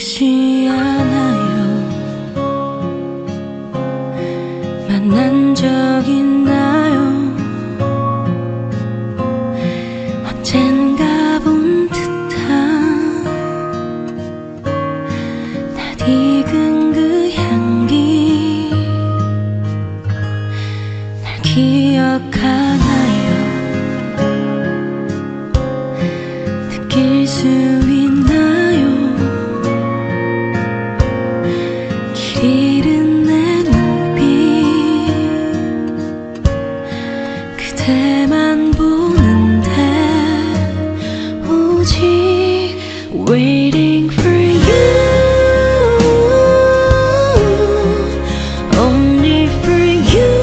혹시 아나요? 만난 적 있나요? 언젠가 본 듯한 낯익은 그 향기 날 기억하나요? 느낄 수 있나요? 길 잃은 내 눈빛 그대만 보는데 오직 waiting for you only for you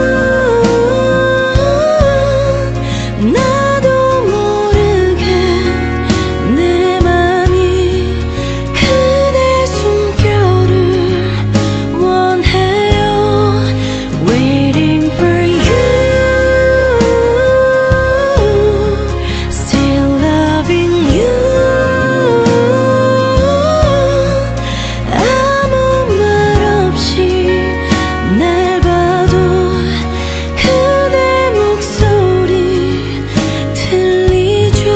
나도 모르게 내 맘이 그대 숨결을 원해요 waiting for you still loving you 아무 말 없이 날 봐도 그대 목소리 들리죠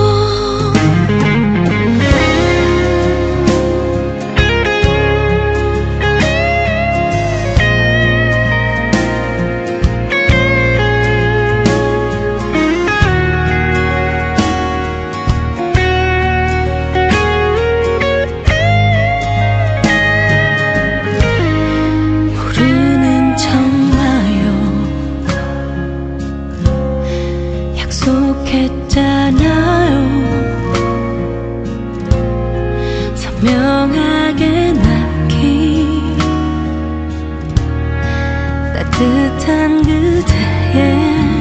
모르는 척 마요 약속했잖아요 선명하게 남긴 따뜻한 그대의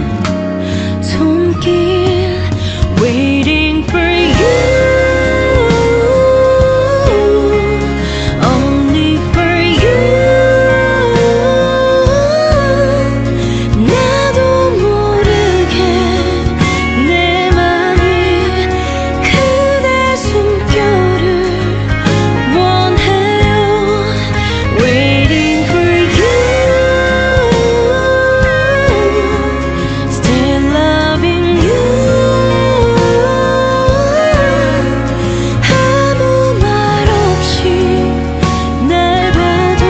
손길 waiting for you only for you 나도 모르게 내 맘이 그대 숨결을 원해요 waiting for you still loving you 아무 말 없이 날 봐도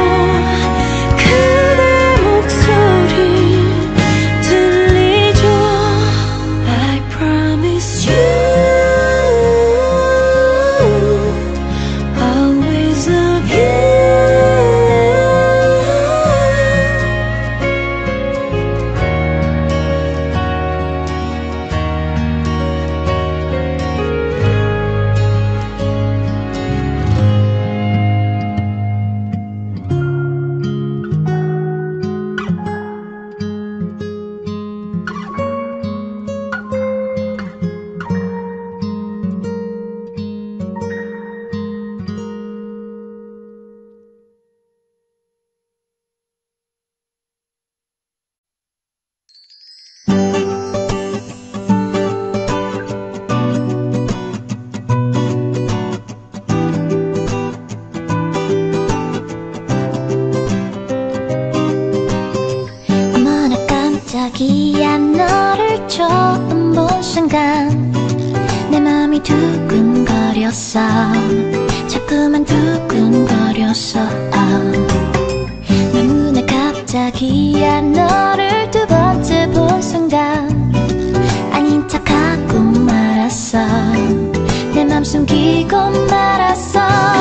그대 목소리 들리죠 I promise you always love you 어머나 깜짝이야 너를 처음 본 순간 내 맘이 두근거렸어 자꾸만 두근거렸어 너무나 갑자기야 너를 두 번째 본 순간 아닌 척하고 말았어 내 맘 숨기고 말았어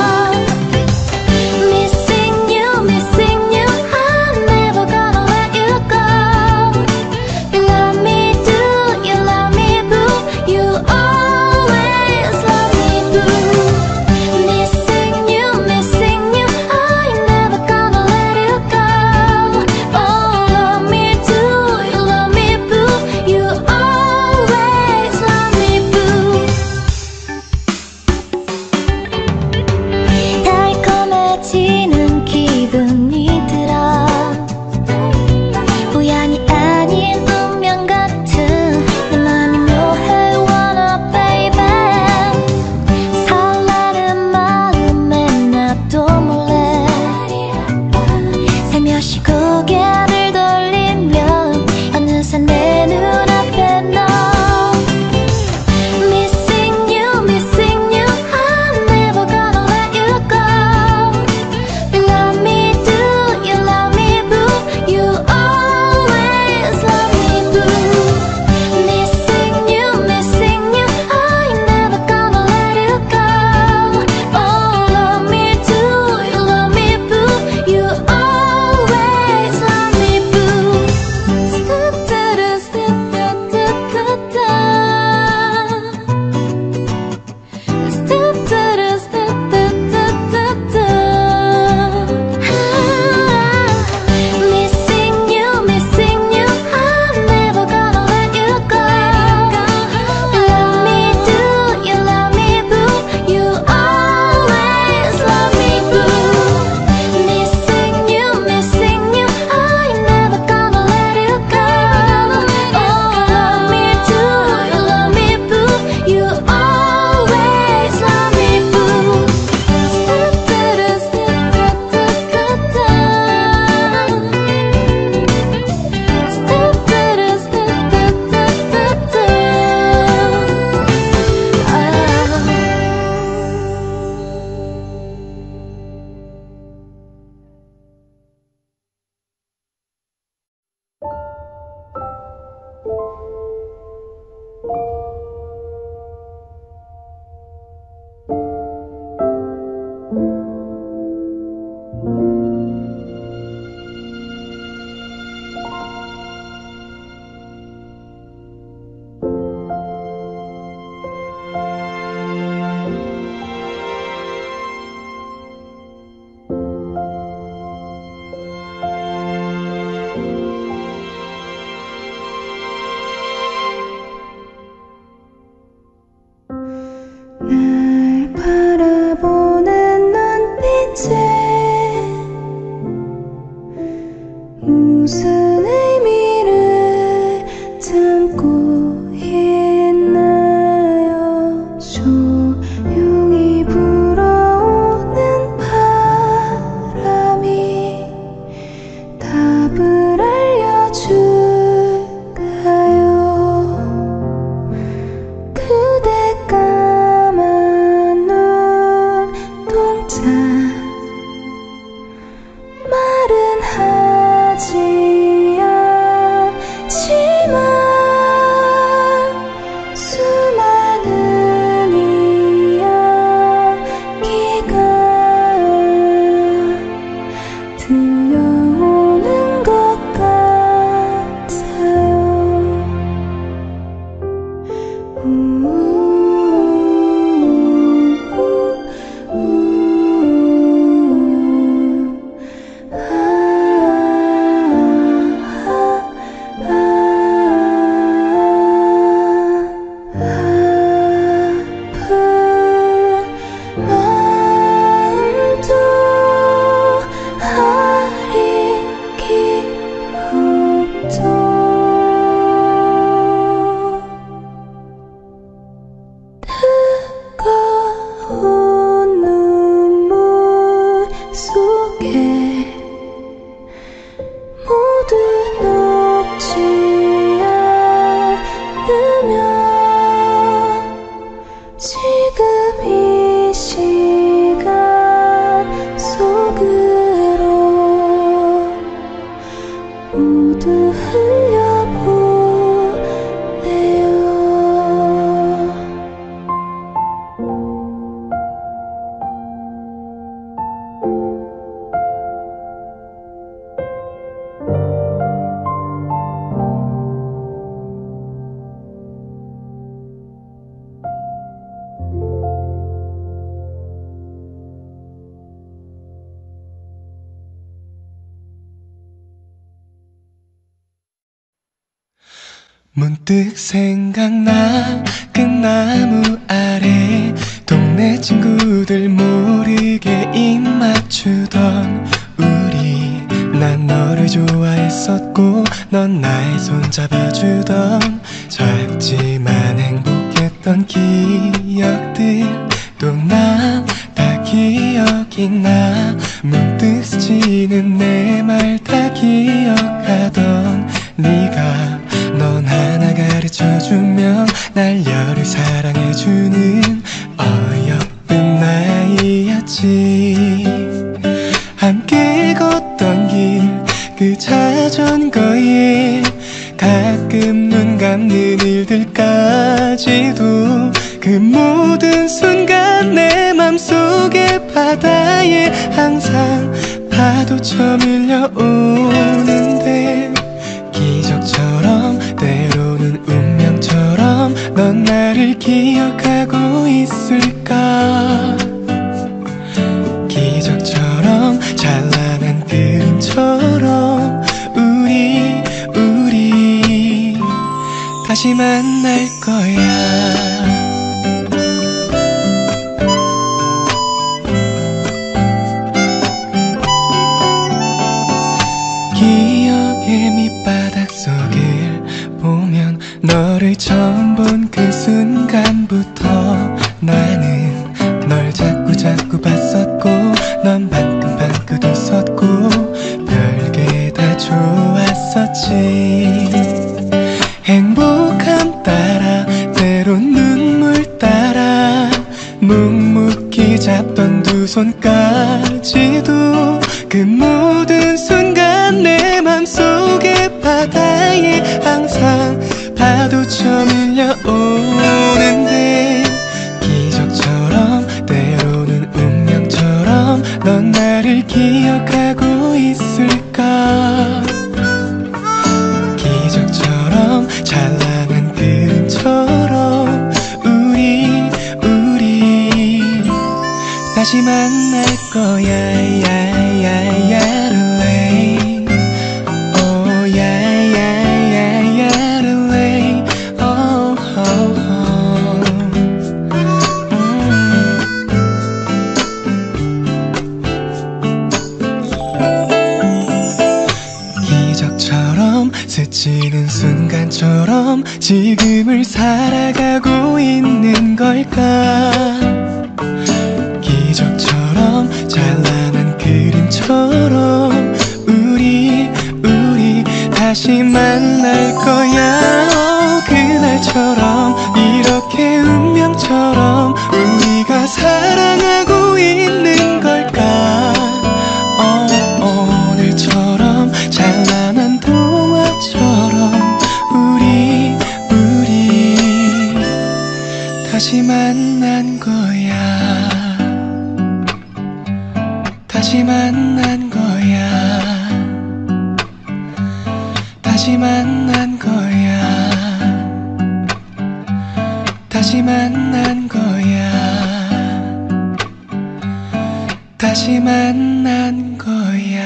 Missing you, missing you I'm never gonna let you go You love me do, you love me boo You always love me boo Missing you I'm never gonna let you go Oh, love me 문득 생각나 그 나무 아래 동네 친구들 모르게 입 맞추던 우리. 난 너를 좋아했었고 넌 나의 손 잡아주던 작지만 행복했던 기억들 또 나 다 기억이 나. 문득 스치는 내 말 다 기억하던 네가. 넌 하나 가르쳐주면 날 열을 사랑해주는 어여쁜 나이였지. 함께 걷던 길 그 자전거에 가끔 눈 감는 일들까지도 그 모든 순간 내 맘속의 바다에 항상 파도처럼 밀려오는데 기적처럼 때로는 운명처럼 넌 나를 기억하고 있을까. 기적처럼 찬란한 그림처럼 우리 다시 만날 거야. 기억의 밑바닥 속을 보면 너를 처음 본 그 순간부터 나는 널 자꾸 봤었고 넌 방긋방긋 웃었고 별게 다 좋았었지. 행복함 따라 때론 눈물 따라 묵묵히 잡던 두 손까지도 그 모든 순간 내 맘속의 바다에 항상 파도처럼 밀려오는데 기적처럼 때로는 운명처럼 넌 나를 기억하고 있을까. 기적처럼 찬란한 그림처럼 우리 다시 만날 거야. 야야야야를레이 오 야야야야야를레이 기적처럼 스치는 순간처럼 지금을 살아가고 있는 걸까. 기적처럼 찬란한 그림처럼 우리 다시 만날 거야. 그날처럼 이렇게 운명처럼 우리가 사랑하고 있는 걸까. 오늘처럼 찬란한 동화처럼 우리 다시 만난 거야. 다시 만난 거야. 다시 만난 거야. 다시 만난 거야. 다시 만난 거야.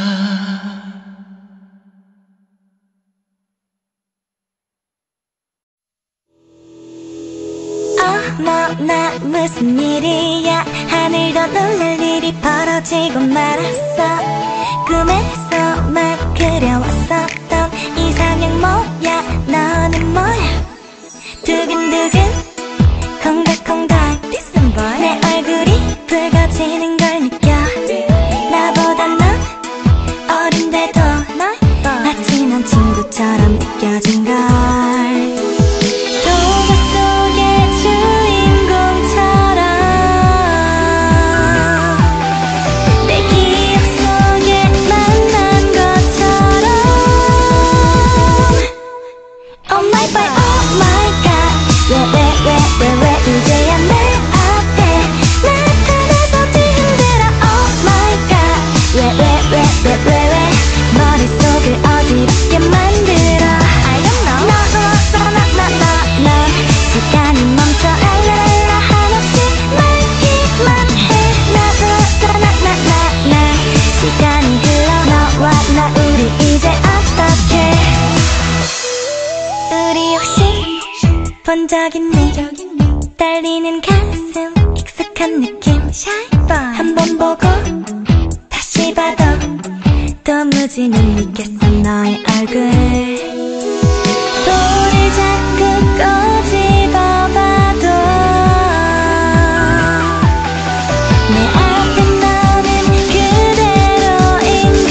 어머나 무슨 일이야. 하늘도 놀랄 일이 벌어지고 말았어. 꿈에서만 그려왔었던 이상형 뭐야. 너는 뭐야. 두근두근 콩닥콩닥 내 얼굴이 붉어지는 걸 느껴. 나보다 넌 어린데도 마치 넌 친구처럼 느껴진 걸. 머릿속을 어지럽게 만들어 I don't know 본 적 있니? 떨리는 가슴 익숙한 느낌 한 번 보고 다시 봐도 도무지 못 믿겠어 너의 얼굴 볼을 자꾸 꼬집어봐도 내 앞에 너는 그대로인걸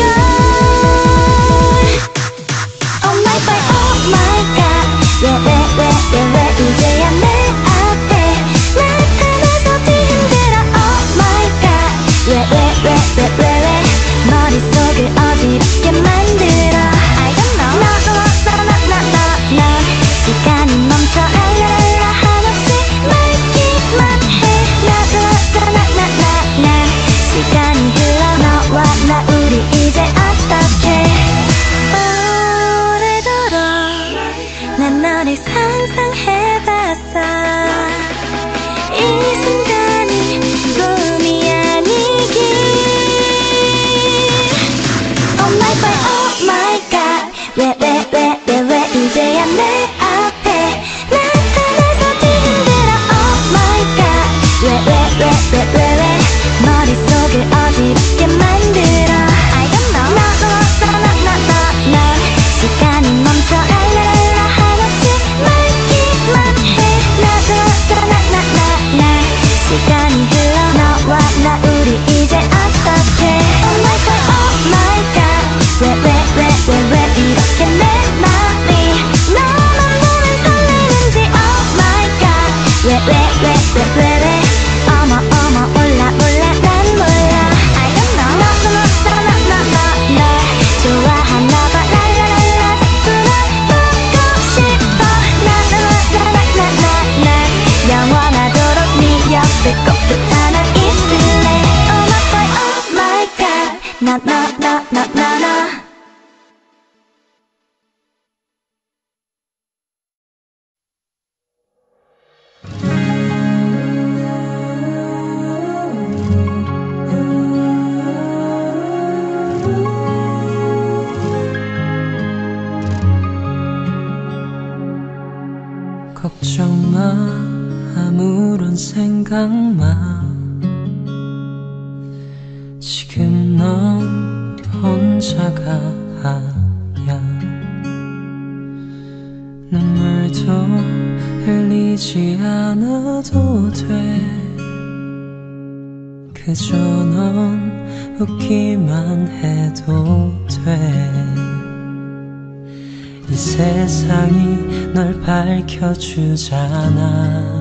Oh my boy, oh my god 왜 이제야 내 앞에 나타나서 뒤흔들어 Oh my god 왜 머릿속을 어지럽게 만들어 I don't know 너 시간이 멈춰 랄랄라 한없이 말기만 해 나 시간이 흘러 너와 나 우리 이제 어떡해 오래도록 난 너를 상상해봤어 이 순간이 꿈이 아니길 Oh my boy, oh my god 왜 이제야 내 앞에 나타나서 뒤흔들어 Oh my god 왜 머릿속을 어지럽게 만들어 I don't know 너 시간이 멈춰 랄랄라 한없이 말기만 해 나 시간이 흘러 너와 나 우리 이제 어떡해 Oh my god, oh my god 왜 이렇게 내 맘이 너만 보면 설레는지 Oh my god 왜 어머 올라 난 몰라 I don't know 널 좋아하나 봐 랄랄랄라 자꾸 널 보고 싶어 나 영원하도록 네 옆에 꼭 붙어 난 있을래 Oh my boy, oh my god 너 걱정 마 아무런 생각 마 지금 넌 혼자가 아니야 눈물도 흘리지 않아도 돼 그저 넌 웃기만 해도 돼 이 세상이 널 밝혀주잖아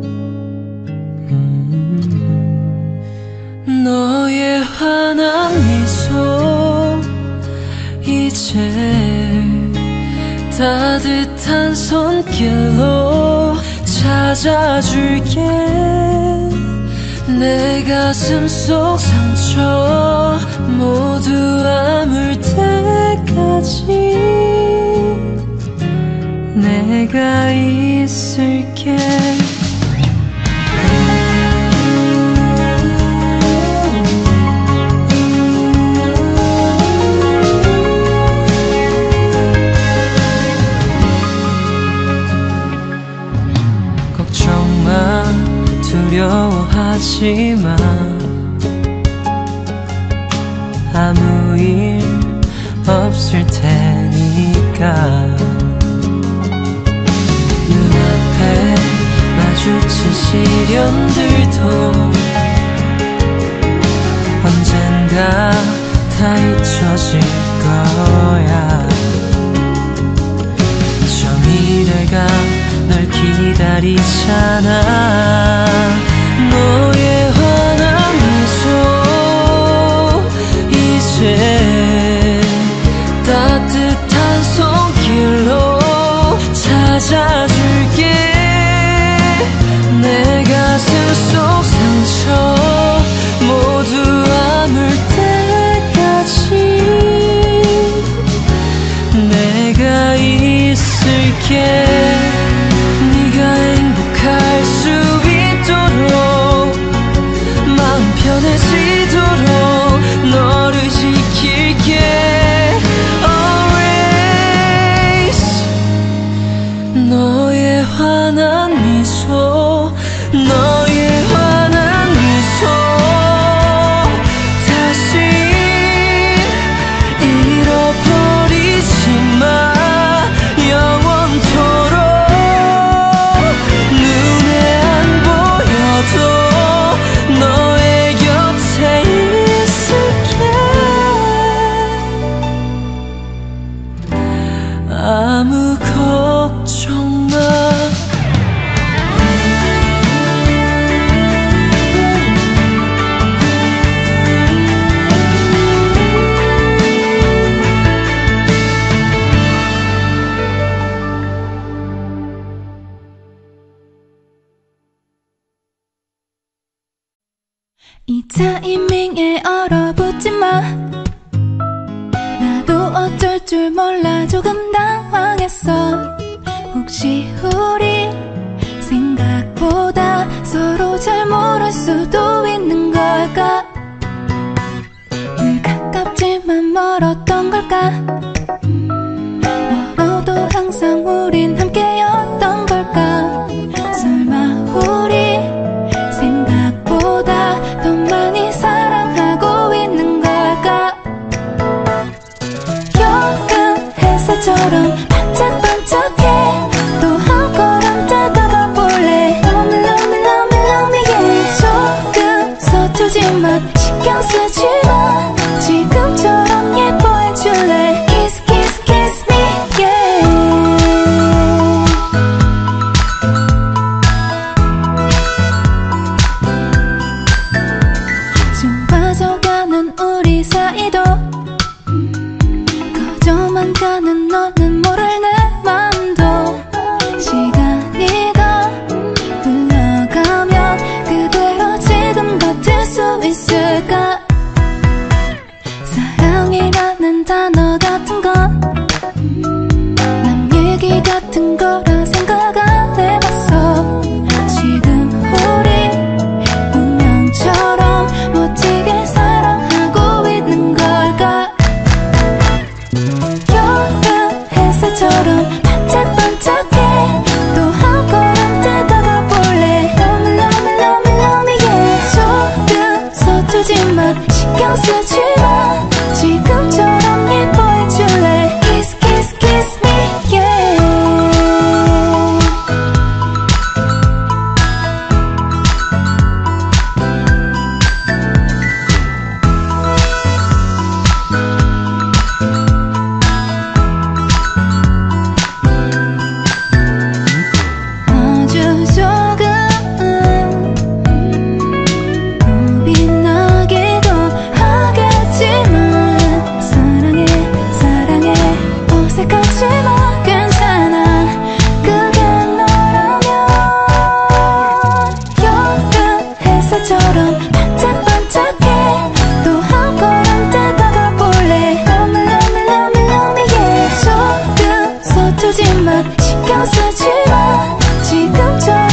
너의 환한 미소 이제 따뜻한 손길로 찾아줄게 내 가슴 속 상처 모두 아물 때까지 내가 있을게 걱정 마 두려워하지 마 아무 일 없을 테니까 눈앞에 마주친 시련들도 언젠가 다 잊혀질 거야 저 미래가 널 기다리잖아 너의 환한 미소 이제 따뜻한 손길로 찾아줄게 내 가슴 속 상처 모두 아물 때까지 내가 있을게 네가 행복할 수 있도록 마음 편해지도록 너를 지킬게 Always 너의 환한 미소 너의 환한 미소 다시 잃어버리지 마 영원토록 눈에 안 보여도 너의 곁에 있을게 아무 걱정 마 이 타이밍에 얼어붙지 마 나도 어쩔 줄 몰라 조금 당황했어 혹시 우리 생각보다 서로 잘 모를 수도 있는 걸까 늘 가깝지만 멀었던 걸까 멀어도 항상 우린 함께였던 걸까 설마 우리 생각보다 더 많이 사랑하고 있는 걸까 여름 햇살처럼 반짝반짝해 또 한 걸음 다가가 볼래 Love me love me love me love me yeah 조금 서툴지만 신경 쓰지 마 지금처럼 예뻐해줄래 Kiss kiss kiss me yeah 좀 빠져가는 우리 사이도 커져만 가는 너는 모를 내 맘도 시간이 더 흘러가면 그대로 지금 같을 수 있을까 사랑이라는 단어 같은 건 남 얘기 같은 거라 생각 안 해봤어 지금 우리 운명처럼 멋지게 사랑하고 있는 걸까 여름 햇살처럼 반짝반짝해 또 한 걸음 다가가 볼래 Love me love me love me love me yeah 조금 서툴지만 신경 쓰지 마 지금처럼 예뻐해줄래 Kiss kiss kiss me yeah 아주 조금 겁이 나기도 하겠지만 사랑해 사랑해 어색하지만 괜찮아 그게 너라면 여름 햇살처럼 반짝반짝해 또 한 걸음 다가가 볼래 Love me love me love me love me yeah 조금 서툴지만 신경 쓰지 마 지금처럼